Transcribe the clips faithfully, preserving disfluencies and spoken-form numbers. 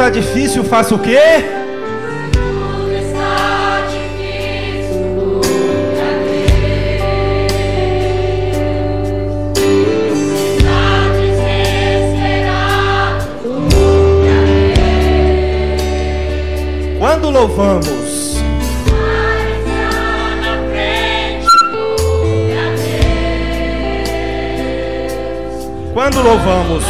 está difícil, faça o quê? Tudo está difícil, louve a Deus. Está desesperado, louve a Deus. Quando louvamos, quando louvamos,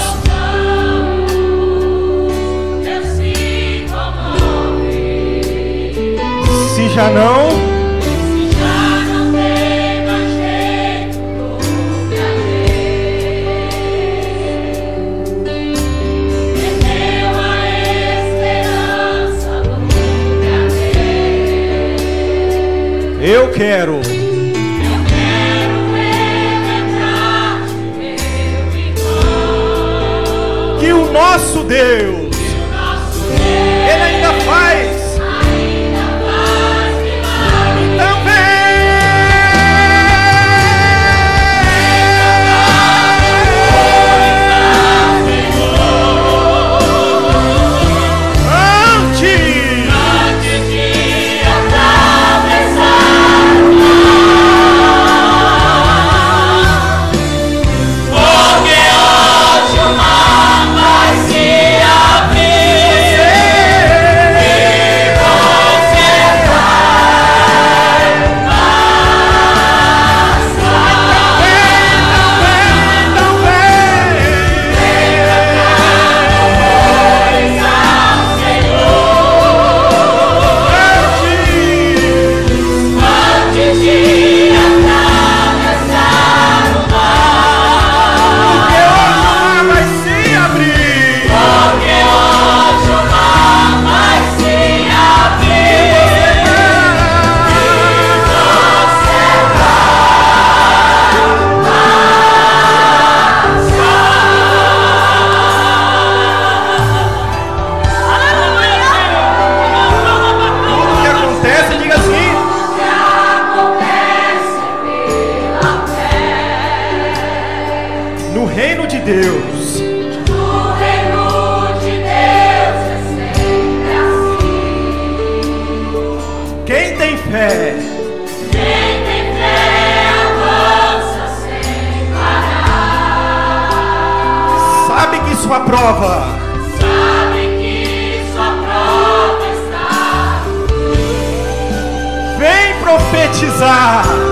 eu se comove. se já não, Se já não tem mais jeito, louve a Deus. Perdeu a esperança, louve a Deus. eu quero que o nosso Deus, Ele ainda faz. Então no reino de Deus, No reino de Deus é sempre assim. quem tem fé Quem tem fé avança sem parar. sabe que sua prova Sabe que sua prova está. vem profetizar.